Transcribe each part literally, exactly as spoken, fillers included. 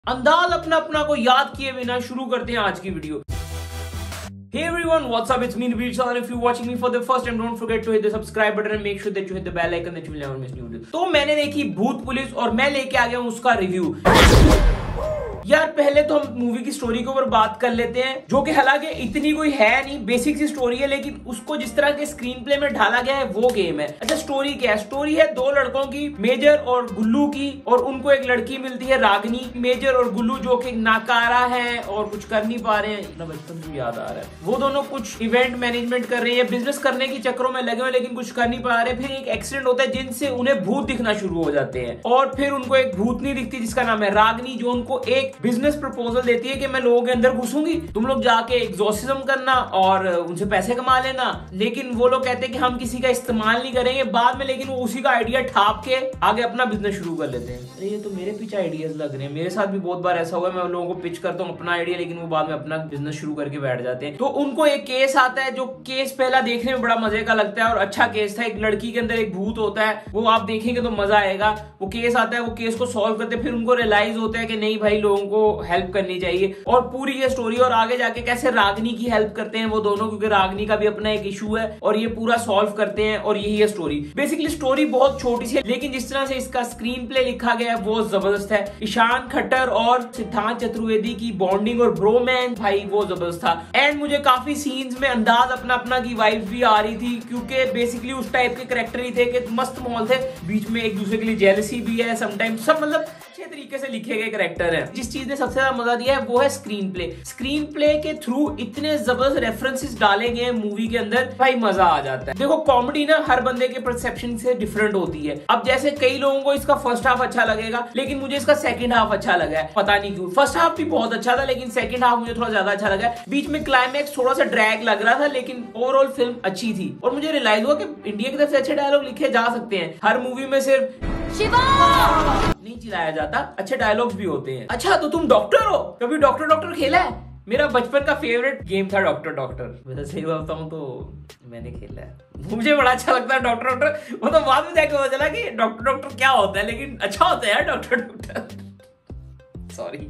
अंदाज अपना अपना को याद किए बिना शुरू करते हैं आज की video. Hey everyone, what's up? It's me, Nabir Sir. If you're watching me for the first time, don't forget to hit the subscribe button and make sure that you hit the bell icon that you will never miss new videos. तो मैंने देखी भूत police और मैं लेके आ गया हूँ उसका रिव्यू। यार पहले तो हम मूवी की स्टोरी के ऊपर बात कर लेते हैं, जो कि हालांकि इतनी कोई है नहीं, बेसिक सी स्टोरी है, लेकिन उसको जिस तरह के स्क्रीन प्ले में ढाला गया है वो गेम है। अच्छा, स्टोरी क्या है? स्टोरी है दो लड़कों की, मेजर और गुल्लू की, और उनको एक लड़की मिलती है रागनी। मेजर और गुल्लू जो कि नाकारा है और कुछ कर नहीं पा रहे हैं, बचपन से याद आ रहा है, वो दोनों कुछ इवेंट मैनेजमेंट कर रहे हैं, बिजनेस करने के चक्करों में लगे हुए, लेकिन कुछ कर नहीं पा रहे। फिर एक एक्सीडेंट होता है जिनसे उन्हें भूत दिखना शुरू हो जाते हैं, और फिर उनको एक भूतनी दिखती है जिसका नाम है रागनी, जो उनको एक बिजनेस प्रपोजल देती है कि मैं लोगों के अंदर घुसूंगी, तुम लोग जाके एग्जॉर्सिज्म करना और उनसे पैसे कमा लेना। लेकिन वो लोग कहते हैं कि हम किसी का इस्तेमाल नहीं करेंगे बाद में, लेकिन वो उसी का आइडिया ठाप के आगे अपना बिजनेस शुरू कर लेते हैं। अरे ये तो मेरे पीछे आइडियाज लग रहे हैं, मेरे साथ भी बहुत बार ऐसा हुआ है, मैं लोगों को पिच करता हूँ अपना आइडिया, लेकिन वो बाद में अपना बिजनेस शुरू करके बैठ जाते हैं। तो उनको एक केस आता है, जो केस पहला देखने में बड़ा मजे का लगता है और अच्छा केस था। एक लड़की के अंदर एक भूत होता है, वो आप देखेंगे तो मजा आएगा। वो केस आता है, वो केस को सॉल्व करते हैं, फिर उनको रियलाइज होता है कि नहीं भाई, लोगों को हेल्प करनी चाहिए, और पूरी ये स्टोरी और आगे जाके कैसे रागनी की हेल्प करते हैं वो दोनों, क्योंकि रागनी का भी अपना एक इशू है, और ये पूरा सॉल्व करते हैं, और यही है स्टोरी। बेसिकली स्टोरी बहुत छोटी सी है, लेकिन जिस तरह से इसका स्क्रीन प्ले लिखा गया है वो जबरदस्त है। ईशान खट्टर और सिद्धांत चतुर्वेदी की बॉन्डिंग और ब्रोमैंस भाई वो जबरदस्त था। एंड मुझे काफी सीन्स में अंदाज अपना अपना की वाइब्स भी आ रही थी, क्योंकि बेसिकली उस टाइप के कैरेक्टर ही थे कि मस्त माहौल थे, बीच में एक दूसरे के लिए जेलसी भी है समटाइम्स, सब मतलब अच्छे तरीके से लिखे गए कैरेक्टर हैं। जिस चीज ने सबसे ज्यादा मजा दिया है वो है स्क्रीन प्ले। स्क्रीन प्ले के थ्रू इतने जबरदस्त रेफरेंसेस डाले गए हैं मूवी के अंदर, भाई मजा आ जाता है। देखो कॉमेडी ना हर बंदे के परसेप्शन से डिफरेंट होती है। अब जैसे कई लोगों को इसका फर्स्ट हाफ अच्छा लगेगा, लेकिन मुझे इसका सेकंड हाफ अच्छा लगा है, पता नहीं क्यों। फर्स्ट हाफ भी बहुत अच्छा था, लेकिन सेकंड हाफ मुझे थोड़ा ज्यादा अच्छा लगा है। बीच में क्लाइमैक्स थोड़ा सा ड्रैग लग रहा था, लेकिन ओवरऑल फिल्म अच्छी थी। और मुझे रियलाइज हुआ कि इंडिया की तरफ से अच्छे डायलॉग लिखे जा सकते हैं। हर मूवी में सिर्फ शिवा नहीं चिल्लाया जाता, अच्छे डायलॉग्स भी होते हैं। अच्छा तो तुम डॉक्टर हो, कभी डॉक्टर डॉक्टर खेला है? मेरा बचपन का फेवरेट गेम था डॉक्टर डॉक्टर। वैसे सही बताऊं तो मैंने खेला है, मुझे बड़ा अच्छा लगता है डॉक्टर डॉक्टर। वो तो बाद में जाके पता चला कि डॉक्टर डॉक्टर क्या होता है, लेकिन अच्छा होता है यार डॉक्टर डॉक्टर। सॉरी,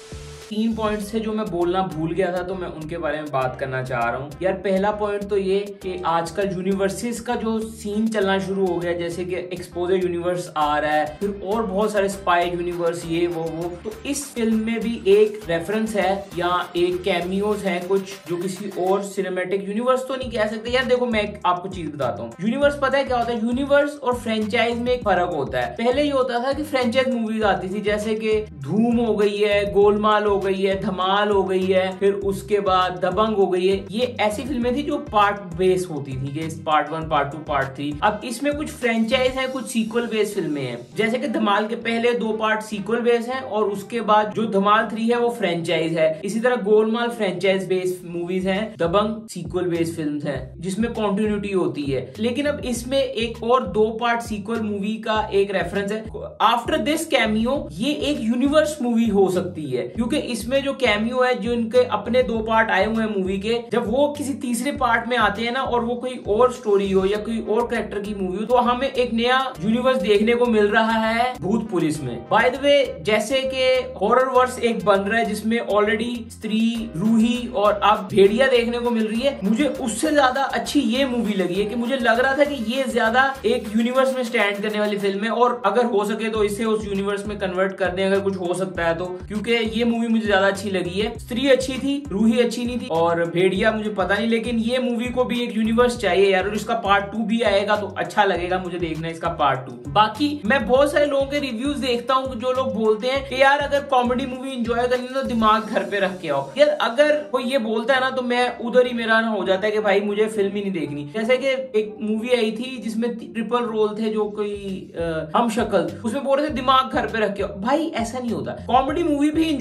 तीन पॉइंट्स है जो मैं बोलना भूल गया था, तो मैं उनके बारे में बात करना चाह रहा हूँ। यार पहला पॉइंट तो ये कि आजकल यूनिवर्सेस का जो सीन चलना शुरू हो गया, जैसे कि एक्सपोजर यूनिवर्स आ रहा है, फिर और बहुत सारे स्पाई यूनिवर्स, ये वो वो तो इस फिल्म में भी एक रेफरेंस है या एक कैमियोज है कुछ, जो किसी और सिनेमैटिक यूनिवर्स तो नहीं कह सकते। यार देखो मैं आपको चीज बताता हूँ, यूनिवर्स पता है क्या होता है? यूनिवर्स और फ्रेंचाइज में एक फर्क होता है। पहले ये होता था कि फ्रेंचाइज मूवीज आती थी, जैसे कि धूम हो गई है, गोलमाल हो गई है, धमाल हो गई है, फिर उसके बाद दबंग हो गई है। ये ऐसी फिल्में थी जो पार्ट बेस होती थी, कि part one, part two, part three. अब इसमें कुछ फ्रेंचाइज है, कुछ सीक्वल बेस फिल्में हैं, जैसे कि धमाल के पहले दो पार्ट सीक्वल बेस हैं, और उसके बाद जो धमाल थ्री है वो फ्रेंचाइज है। इसी तरह गोलमाल फ्रेंचाइज बेस मूवीज हैं, दबंग सीक्वल बेस फिल्म्स हैं, जिसमें कॉन्टिन्यूटी होती है। लेकिन अब इसमें एक और दो पार्ट सीक्वल मूवी का एक रेफरेंस है। आफ्टर दिस कैमियो ये एक यूनिवर्स मूवी हो सकती है, क्योंकि इसमें जो कैमियो है, जो इनके अपने दो पार्ट आए हुए हैं मूवी के, जब वो किसी तीसरे पार्ट में आते हैं ना, और वो कोई और स्टोरी हो या कोई और कैरेक्टर की मूवी हो, तो हमें एक नया यूनिवर्स देखने को मिल रहा है भूत पुलिस में। बाय द वे, जैसे कि हॉरर वर्स एक बन रहा है जिसमें ऑलरेडी स्त्री, रूही और अब भेड़िया देखने को मिल रही है, मुझे उससे ज्यादा अच्छी ये मूवी लगी है। कि मुझे लग रहा था कि ये ज्यादा एक यूनिवर्स में स्टैंड करने वाली फिल्म है, और अगर हो सके तो इसे उस यूनिवर्स में कन्वर्ट कर दें, अगर कुछ हो सकता है तो, क्योंकि ये मूवी मुझे ज्यादा अच्छी लगी है। स्त्री अच्छी थी, रूही अच्छी नहीं थी, और भेड़िया मुझे पता नहीं, लेकिन ये मूवी को भी एक यूनिवर्स चाहिए यार, और इसका पार्ट टू भी आएगा तो अच्छा लगेगा मुझे देखना इसका पार्ट टू। बाकी मैं बहुत सारे लोगों के रिव्यूज देखता हूँ जो लोग बोलते हैं कि यार अगर कॉमेडी मूवी एंजॉय करनी है तो दिमाग घर पे रख के आओ। यार अगर कोई ये बोलता है ना, तो मैं उधर ही मेरा ना हो जाता है कि भाई मुझे फिल्म ही नहीं देखनी। जैसे कि एक मूवी आई थी जिसमें ट्रिपल रोल थे, जो कोई हम शक्ल, उसमें बोल रहे थे दिमाग घर पे रख के आओ। भाई ऐसा नहीं होता, कॉमेडी मूवी भी एंजॉय करनी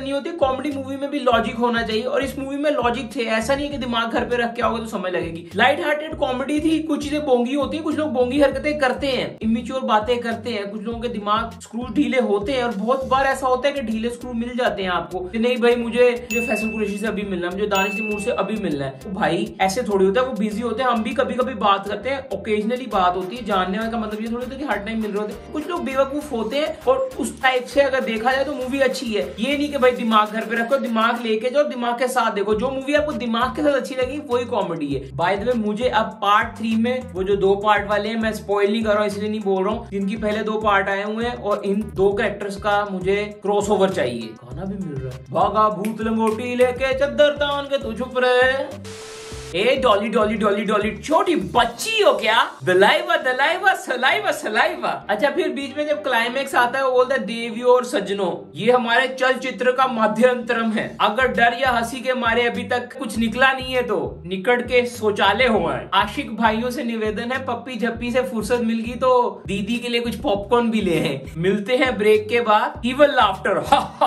नहीं होती, कॉमेडी मूवी में भी लॉजिक होना चाहिए और इस मूवी में लॉजिक थे। ऐसा नहीं है कि दिमाग घर पे रख के आओगे तो समय लगेगी। लाइट हार्टेड कॉमेडी थी, कुछ चीजें बोंगी होती है, कुछ लोग बोंगी हरकतें करते हैं, इमेच्योर बातें करते हैं, कुछ लोगों के दिमाग स्क्रू ढीले होते हैं और बहुत बार ऐसा होता है कि ढीले स्क्रू मिल जाते हैं आपको कि नहीं भाई मुझे मुझे फैसल कुरैशी से अभी मिलना है, मुझे दानिश तैमूर से अभी मिलना है। तो भाई ऐसे थोड़ी होता है, वो बिजी होते हैं, हम भी कभी कभी बात करते हैं, ओकेजनली बात होती है। जानने का मतलब ये थोड़ी होता है कि हर टाइम मिल रहे होते हैं। कुछ लोग बेवकूफ होते हैं और उस टाइप से अगर देखा जाए तो मूवी अच्छी है। ये नहीं कि भाई दिमाग घर पे रखो, दिमाग लेके जाओ, दिमाग के साथ देखो। जो मूवी आपको दिमाग के साथ अच्छी लगी वही कॉमेडी है। बाय द वे मुझे अब पार्ट थ्री में वो जो दो पार्ट वाले हैं, मैं स्पॉइल नहीं कर रहा हूँ इसलिए नहीं बोल रहा हूँ, जिनकी पहले दो पार्ट आए हुए हैं और इन दो कैरेक्टर्स का मुझे क्रॉसओवर चाहिए। गाना भी मिल रहा है, भागा भूत लंगोटी लेके चद्दर तान के तू चुप रहे। ए डॉली डॉली डॉली डॉली छोटी बच्ची हो क्या? दलाइवा दलाइवा सलाइवा सलाइवा। अच्छा फिर बीच में जब क्लाइमेक्स आता है वो बोलता है देवियों और सज्जनों, ये हमारे चलचित्र का मध्यंतरम है। अगर डर या हंसी के मारे अभी तक कुछ निकला नहीं है तो निकट के शौचालय हो आए। आशिक भाइयों से निवेदन है, पप्पी झप्पी से फुर्सत मिल गई तो दीदी के लिए कुछ पॉपकॉर्न भी ले हैं। मिलते हैं ब्रेक के बाद, इवल लाफ्टर।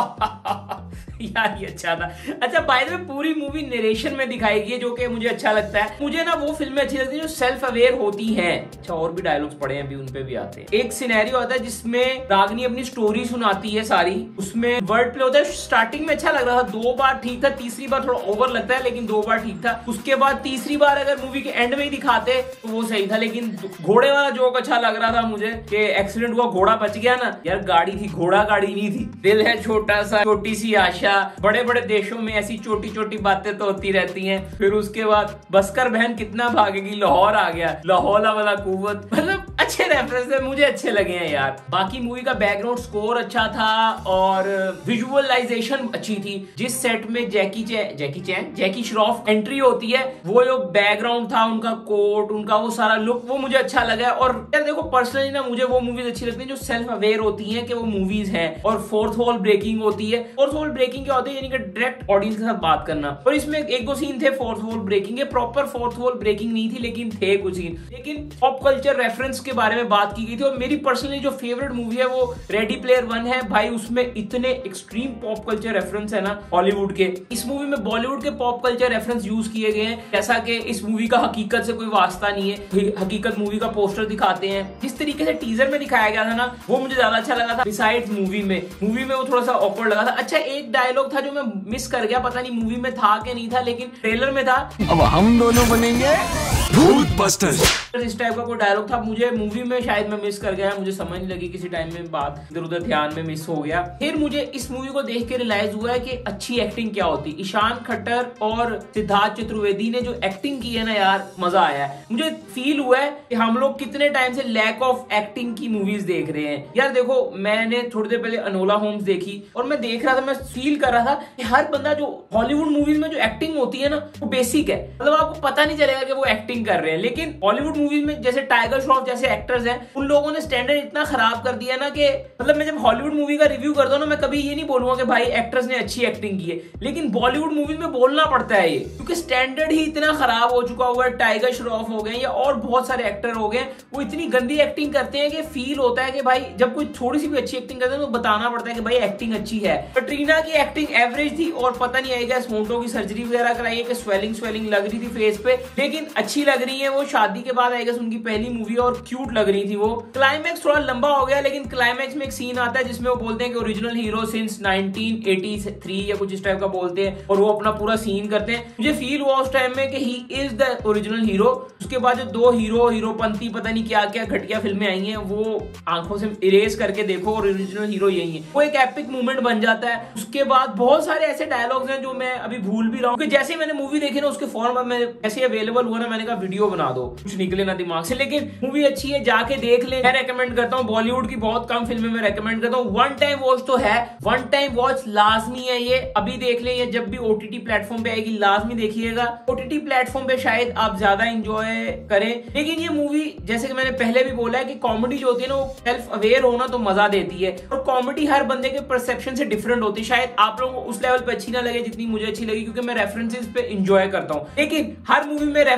यार ये अच्छा था। अच्छा बाय द वे पूरी मूवी नरेशन में दिखाई गई है जो कि मुझे अच्छा लगता है। मुझे ना वो फिल्में अच्छी लगती है जो सेल्फ अवेयर होती हैं। अच्छा और भी डायलॉग्स पड़े हैं अभी, उन पे भी आते हैं। एक सिनेरियो आता है जिसमें रागनी अपनी स्टोरी सुनाती है सारी, उसमें वर्ड प्ले होता है। स्टार्टिंग में अच्छा लग रहा था, दो बार ठीक था, तीसरी बार थोड़ा ओवर लगता है लेकिन दो बार ठीक था। उसके बाद तीसरी बार अगर मूवी के एंड में ही दिखाते तो वो सही था। लेकिन घोड़े वाला जोक अच्छा लग रहा था मुझे कि एक्सीडेंट हुआ, घोड़ा बच गया ना। यार गाड़ी थी, घोड़ा गाड़ी नहीं थी। दिल है छोटा सा, छोटी सी आशा, बड़े बड़े देशों में ऐसी छोटी छोटी बातें तो होती रहती हैं। फिर उसके बाद बस्कर बहन कितना भागेगी, लाहौर आ गया, लाहौर वाला कुव्वत। मतलब अच्छे रेफरेंस है, मुझे अच्छे लगे हैं यार। बाकी मूवी का बैकग्राउंड स्कोर अच्छा था और विजुअलाइजेशन अच्छी थी। जिस सेट में जैकी चैन जैकी चैन जैकी श्रॉफ एंट्री होती है, वो जो बैकग्राउंड था, उनका कोट, उनका वो सारा लुक, वो मुझे अच्छा लगा। और यार देखो पर्सनली ना मुझे वो मूवीज अच्छी लगती है जो सेल्फ अवेयर होती हैं कि वो मूवीज हैं और फोर्थ वॉल ब्रेकिंग होती है। फोर्थ वॉल ब्रेकिंग क्या होती है, यानी कि डायरेक्ट ऑडियंस के साथ बात करना। और इसमें एक दो सीन थे फोर्थ वॉल ब्रेकिंग के, प्रॉपर फोर्थ वॉल ब्रेकिंग नहीं थी लेकिन थे कुछ सीन। लेकिन पॉप कल्चर रेफरेंस के बारे में बात की गई थी और मेरी पर्सनली जो फेवरेट मूवी है वो रेडी प्लेयर वन है। भाई उसमें इतने एक्सट्रीम पॉप कल्चर रेफरेंस है ना हॉलीवुड के। इस मूवी में बॉलीवुड के पॉप कल्चर रेफरेंस यूज किए गए हैं, जैसा कि इस मूवी का हकीकत से कोई वास्ता नहीं है। हकीकत मूवी का पोस्टर दिखाते हैं, जिस तरीके से टीजर में दिखाया गया था ना वो मुझे ज्यादा अच्छा लगा था। बिसाइड्स मूवी में मूवी में वो थोड़ा सा ऑकवर्ड लगा था। अच्छा एक डायलॉग था जो मैं मिस कर गया, पता नहीं मूवी में था कि नहीं था लेकिन ट्रेलर में था। अब हम दोनों बनेंगे भूत बस्टर्स। इस टाइप का कोई डायलॉग था, मुझे मूवी में शायद मैं मिस कर गया, मुझे समझ नहीं लगी किसी टाइम में, बात इधर उधर ध्यान में मिस हो गया। फिर मुझे इस मूवी को देख के रियलाइज हुआ है कि अच्छी एक्टिंग क्या होती। ईशान खट्टर और सिद्धार्थ चतुर्वेदी ने जो एक्टिंग की है ना यार, मजा आया है। मुझे फील हुआ है कि हम लोग कितने टाइम से लैक ऑफ एक्टिंग की मूवीज देख रहे हैं। यार देखो मैंने थोड़ी देर पहले अनोला होम्स देखी और मैं देख रहा था, मैं फील कर रहा था कि हर बंदा जो हॉलीवुड मूवीज में जो एक्टिंग होती है ना वो बेसिक है, मतलब आपको पता नहीं चलेगा कि वो एक्टिंग कर रहे हैं। लेकिन बॉलीवुड मूवीज में जैसे टाइगर श्रॉफ जैसे एक्टर्स हैं, उन लोगों ने स्टैंडर्ड इतना खराब कर दिया ना कि मतलब मैं जब हॉलीवुड मूवी का रिव्यू करता हूं ना, मैं कभी ये नहीं बोलूंगा कि भाई एक्टर्स ने अच्छी एक्टिंग की है, लेकिन बॉलीवुड मूवीज में बोलना पड़ता है ये, क्योंकि स्टैंडर्ड ही इतना खराब हो चुका हुआ है। टाइगर श्रॉफ हो गए या और बहुत सारे एक्टर हो गए, वो इतनी गंदी एक्टिंग करते हैं कि फील होता है कि भाई जब कोई थोड़ी सी भी अच्छी एक्टिंग करते हैं तो बताना पड़ता है कि भाई एक्टिंग अच्छी है। कटरीना की एक्टिंग एवरेज थी और पता नहीं आएगा होंठों की सर्जरी वगैरह कराई है कि स्वेलिंग स्वेलिंग लग रही थी फेस पे, लेकिन अच्छी लग रही है। वो शादी के बाद आएगा उनकी पहली मूवी और क्यूट लग रही थी वो। क्लाइमैक्स थोड़ा लंबा हो गया, लेकिन क्लाइमैक्स में एक सीन आता है जिसमें वो बोलते हैं कि original hero since nineteen eighty three या कुछ इस टाइप का बोलते हैं और वो अपना पूरा सीन करते हैं। मुझे फील हुआ उस टाइम में कि he is the original hero. उसके बाद जो दो हीरो हीरोपंती पता नहीं क्या क्या घटिया फिल्में आई हैं वो आंखों से इरेज करके देखो और ओरिजिनल हीरो यही है। वो एक एपिक मूवमेंट बन जाता है। उसके बाद बहुत सारे ऐसे डायलॉग्स हैं जो मैं अभी भूल भी रहा हूँ, क्योंकि जैसे मैंने मूवी देखी ना उसके फौरन बाद मैं ऐसे अवेलेबल हुआ ना, मैंने कहा वीडियो बना दो, कुछ निकले ना दिमाग से। लेकिन मूवी अच्छी है, जाके देख ले। मैं रेकमेंड करता हूँ, बॉलीवुड की बहुत कम फिल्में मैं रेकमेंड करता हूँ। वन टाइम वॉच तो है, वन टाइम वॉच लाजमी है ये। अभी देख ले, ये जब भी ओटीटी प्लेटफॉर्म पे आएगी लाजमी देखिएगा। ओटीटी प्लेटफॉर्म पे शायद आप ज्यादा एंजॉय करें, लेकिन ये मूवी जैसे कि मैंने पहले भी बोला है कि कॉमेडी जो होती है ना वो सेल्फ अवेयर होना तो मजा देती है, और कॉमेडी हर बंदे के परसेप्शन से डिफरेंट होती है। शायद आप लोगों को उस लेवल पे अच्छी ना लगे जितनी मुझे अच्छी लगी, क्योंकि मैं रेफरेंसेस पे एंजॉय करता हूँ। लेकिन हर मूवी में रेफरेंसेस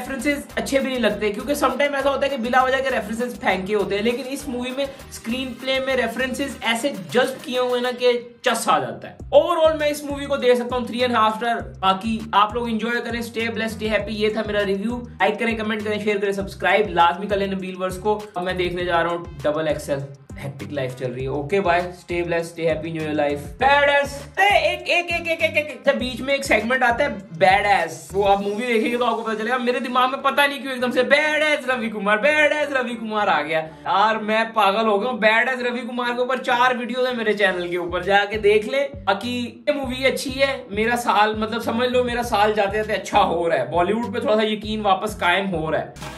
अच्छे भी नहीं लगते, क्योंकि समटाइम ऐसा होता है कि बिला वजह के रेफरेंसेस फेंके होते हैं, लेकिन इस मूवी में स्क्रीन प्ले में रेफरेंसेस ऐसे जस्ट किए हुए ना कि चस आ जाता है। ओवरऑल मैं इस मूवी को दे सकता हूँ थ्री एंड हाफ स्टार। बाकी आप लोग एंजॉय करें, स्टे ब्लेस्ड, स्टे हैप्पी। ये था मेरा रिव्यू। लाइक करें, कमेंट करें, शेयर करें, सब्सक्राइब लाजमी कर लें नबील वर्स को। अब मैं देखने जा रहा हूँ डबल एक्सएल। हेक्टिक लाइफ चल रही है। Okay bye, stay blessed, stay happy, enjoy your life. Badass एक एक एक एक एक एक एक बीच में एक सेगमेंट आता है बैड एस, वो आप मूवी देखेंगे तो आपको पता चलेगा। मेरे दिमाग में पता नहीं क्यों एकदम से badass Ravi Kumar, badass Ravi Kumar आ गया यार। मैं पागल हो गया। बैड एस रवि कुमार के ऊपर चार वीडियो है मेरे चैनल के ऊपर, जाके देख ले। बाकी ये मूवी अच्छी है। मेरा साल मतलब समझ लो मेरा साल जाते जाते अच्छा हो रहा है। बॉलीवुड पे थोड़ा सा यकीन वापस कायम हो रहा है।